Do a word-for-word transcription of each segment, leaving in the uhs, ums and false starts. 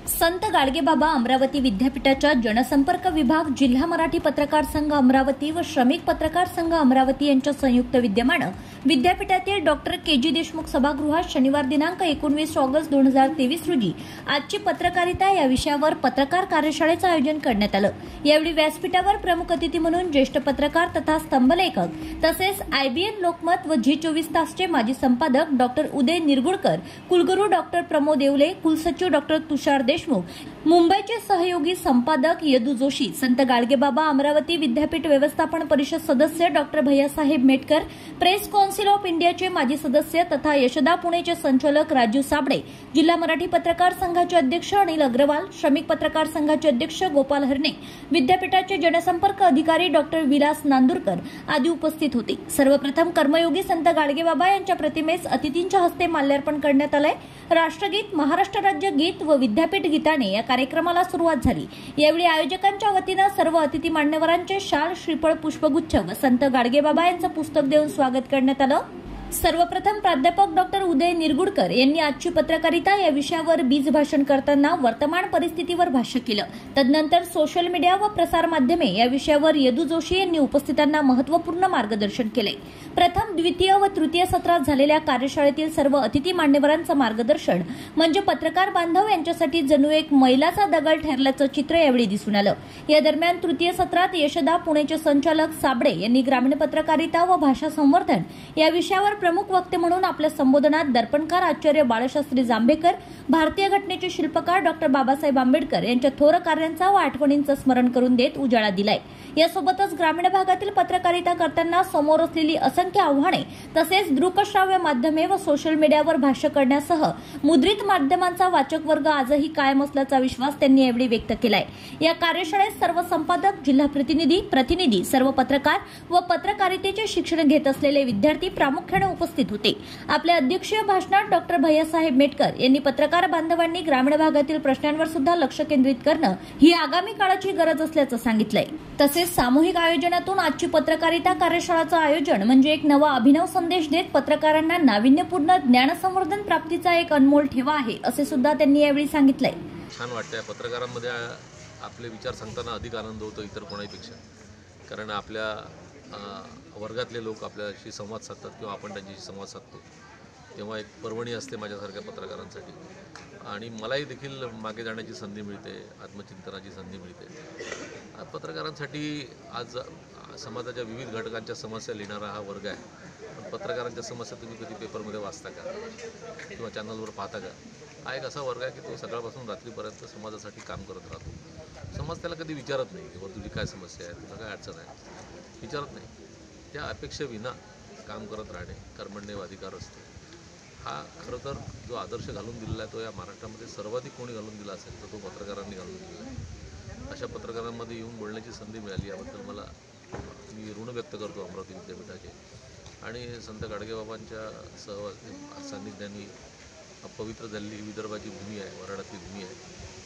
संत गाडगेबाबा अमरावती विद्यापीठाच्या जनसंपर्क विभाग, जिल्हा मराठी पत्रकार संघ अमरावती व श्रमिक पत्रकार संघ अमरावती यांच्या संयुक्त विद्यमानं विद्यापीठातील डॉक्टर के जी देशमुख सभागृहात शनिवार दिनांक एकोणवीस ऑगस्ट दोन हजार तेवीस रोजी आजची पत्रकारिता या विषयावर पत्रकार कार्यशाळेचं आयोजन करण्यात आलं। यावेळी व्यासपीठावर प्रमुख अतिथी म्हणून ज्येष्ठ पत्रकार तथा स्तंभलेखक तसेच आयबीएन लोकमत व झी चोवीस तासचे माजी संपादक डॉक्टर उदय निरगुडकर, कुलगुरू डॉक्टर प्रमोद येवले, कुलसचिव डॉक्टर तुषार देशमुख, मुंबईचे सहयोगी संपादक यदू जोशी, संत गाडगेबाबा अमरावती विद्यापीठ व्यवस्थापन परिषद सदस्य doctor Bhaiyasaheb Metkar, press council of इंडियाचे माजी सदस्य तथा यशदा पुणेचे संचालक राजू साबळे, जिल्हा मराठी पत्रकार संघाचे अध्यक्ष अनिल अग्रवाल, श्रमिक पत्रकार संघाचे अध्यक्ष गोपाल हरणे, विद्यापीठाचे जनसंपर्क अधिकारी डॉक्टर विलास नांदुरकर आदी उपस्थित होते। सर्वप्रथम कर्मयोगी संत गाडगेबाबा यांच्या प्रतिमेस अतिथींच्या हस्ते माल्यार्पण करण्यात आले। राष्ट्रगीत, महाराष्ट्र राज्य गीत व विद्यापीठ गीताने या कार्यक्रमाला सुरुवात झाली। यावेळी आयोजकांच्या वतीने सर्व अतिथी मान्यवरांचे शाल, श्रीफळ, पुष्पगुच्छ व संत गाडगेबाबा यांचं पुस्तक देऊन स्वागत करण्यात आलं। सर्वप्रथम प्राध्यापक डॉक्टर उदय निरगुडकर यांनी आजची पत्रकारिता या विषयावर बीज भाषण करताना वर्तमान परिस्थितीवर भाष्य केलं। तदनंतर सोशल मीडिया व प्रसार माध्यमे या विषयावर यदू जोशी यांनी उपस्थितांना महत्त्वपूर्ण मार्गदर्शन केले। प्रथम, द्वितीय व तृतीय सत्रात झालेल्या कार्यशाळेतील सर्व अतिथी मान्यवरांचं मार्गदर्शन म्हणजे पत्रकार बांधव यांच्यासाठी जणू एक मैलाचा दगड ठरल्याचं चित्र यावेळी दिसून आलं। या दरम्यान तृतीय सत्रात यशदा पुणेचे संचालक साबळे यांनी ग्रामीण पत्रकारिता व भाषा संवर्धन या विषयावर प्रमुख वक्ते म्हणून आपल्या संबोधनात दर्पणकार आचार्य बाळशास्त्री जांभेकर, भारतीय घटनेचे शिल्पकार डॉक्टर बाबासाहेब आंबेडकर यांच्या थोर कार्यांचा व आठवणींचं स्मरण करून देत उजाळा दिलाय। यासोबतच ग्रामीण भागातील पत्रकारिता करताना समोर असलेली असंख्य आव्हाने तसेच दृकश्राव्य माध्यमे व सोशल मीडियावर भाष्य करण्यासह मुद्रित माध्यमांचा वाचक वर्ग आजही कायम असल्याचा विश्वास त्यांनी यावेळी व्यक्त केलाय। या कार्यशाळेत सर्व संपादक, जिल्हा प्रतिनिधी, प्रतिनिधी, सर्व पत्रकार व पत्रकारितेचे शिक्षण घेत असलेले विद्यार्थी प्रामुख्याने उपस्थित होते। आपल्या अध्यक्षीय भाषणात डॉक्टर भैयासाहेब मेटकर यांनी पत्रकार बांधवांनी ग्रामीण भागातील प्रश्नांवर सुद्धा लक्ष केंद्रित करणं ही आगामी काळाची गरज असल्याचं सांगितलंय। तसेच सामूहिक आयोजनातून आजची पत्रकारिता कार्यशाळेचं आयोजन म्हणजे एक नवा अभिनव संदेश देत पत्रकारांना नाविन्यपूर्ण ज्ञानसंवर्धन प्राप्तीचा एक अनमोल ठेवा आहे असे सुद्धा त्यांनी यावेळी सांगितलंय। छान वाटतंय पत्रकारांमध्ये आपले विचार सांगताना अधिक आनंद होतो इतर कोणाहीपेक्षा, कारण आपल्या वर्गातले लोक आपल्याशी संवाद साधतात किंवा आपण त्यांच्याशी संवाद साधतो तेव्हा एक पर्वणी असते माझ्यासारख्या पत्रकारांसाठी। आणि मलाही देखील मागे जाण्याची संधी मिळते, आत्मचिंतनाची संधी मिळते। पत्रकारांसाठी आज समाजाच्या विविध घटकांच्या समस्या लिहिणारा हा वर्ग आहे, पण पत्रकारांच्या समस्या तुम्ही कधी पेपरमध्ये वाचता का किंवा चॅनलवर पाहता का? हा एक असा वर्ग आहे की तो सकाळपासून रात्रीपर्यंत समाजासाठी काम करत राहतो। समाज त्याला कधी विचारत नाही की तुझी काय समस्या आहे, तुला काय अडचण आहे, विचारत नाही। त्या अपेक्षेविना काम करत राहणे कर्मण्येव अधिकार असतो। हा खरं तर जो आदर्श घालून दिलेला आहे तो या महाराष्ट्रामध्ये सर्वाधिक कोणी घालून दिला असेल तर तो पत्रकारांनी घालून दिलेला आहे। अशा पत्रकारांमध्ये येऊन बोलण्याची संधी मिळाली याबद्दल मला मी ऋण व्यक्त करतो अमरावती विद्यापीठाचे। आणि संत गाडगेबाबांच्या सहवास सान्निध्याने पवित्र झालेली विदर्भाची भूमी आहे, वऱ्हाडातली भूमी आहे।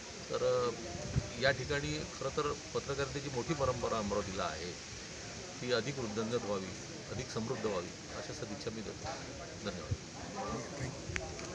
तर या ठिकाणी खरं तर पत्रकारितेची मोठी परंपरा अमरावतीला आहे, ती अधिक वृद्धिंगत व्हावी, अधिक समृद्ध व्हावी अशा सदिच्छा मी देतो। धन्यवाद।